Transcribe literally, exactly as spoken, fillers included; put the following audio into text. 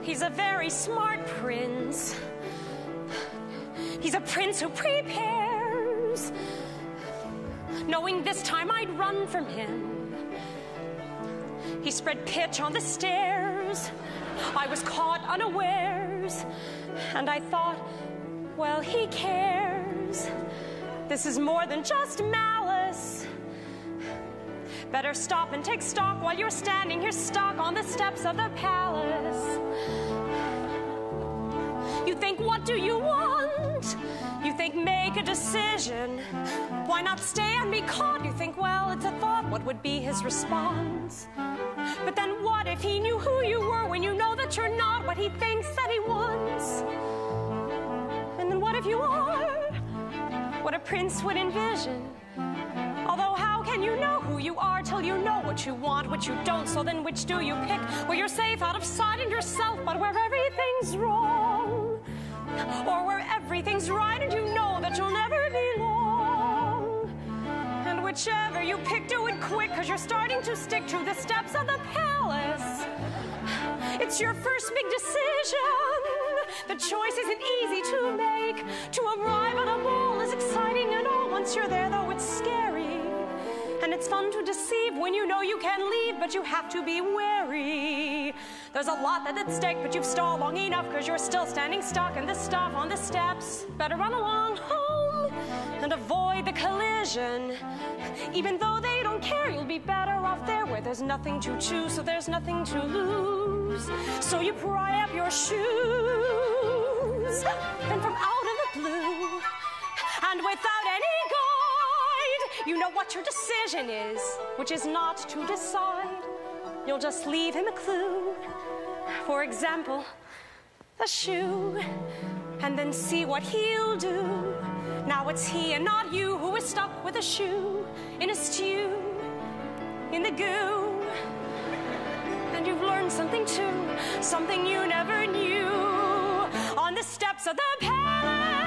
He's a very smart prince. He's a prince who prepares, knowing this time I'd run from him. He spread pitch on the stairs. I was caught unawares, and I thought, well, he cares. This is more than just malice. Better stop and take stock while you're standing here stuck on the steps of the palace. You think, what do you want? You think, make a decision. Why not stay and be caught? You think, well, it's a thought. What would be his response? But then what if he knew who you were when you know that you're not what he thinks that he wants? And then what if you are what a prince would envision? Although how can you know who you are till you know what you want, what you don't? So then which do you pick? Where you're safe out of sight and yourself, but where everything's wrong? Or where everything's right and you know that you'll never belong? And whichever you pick, do it quick, cause you're starting to stick to the steps of the palace. It's your first big decision. The choice isn't easy to make. To arrive at a ball is exciting and all. Once you're there, though, it's scary. And it's fun to deceive when you know you can leave, but you have to be wary. There's a lot that's at stake, but you've stalled long enough because you're still standing stuck in the stuff on the steps. Better run along home and avoid the collision. Even though they don't care, you'll be better off there where there's nothing to choose, so there's nothing to lose. So you pry up your shoes, then from out of the blue, and without any guide, you know what your decision is, which is not to decide. You'll just leave him a clue. For example, a shoe, and then see what he'll do. Now it's he and not you who is stuck with a shoe in a stew, in the goo. And you've learned something too, something you never knew. On the steps of the palace,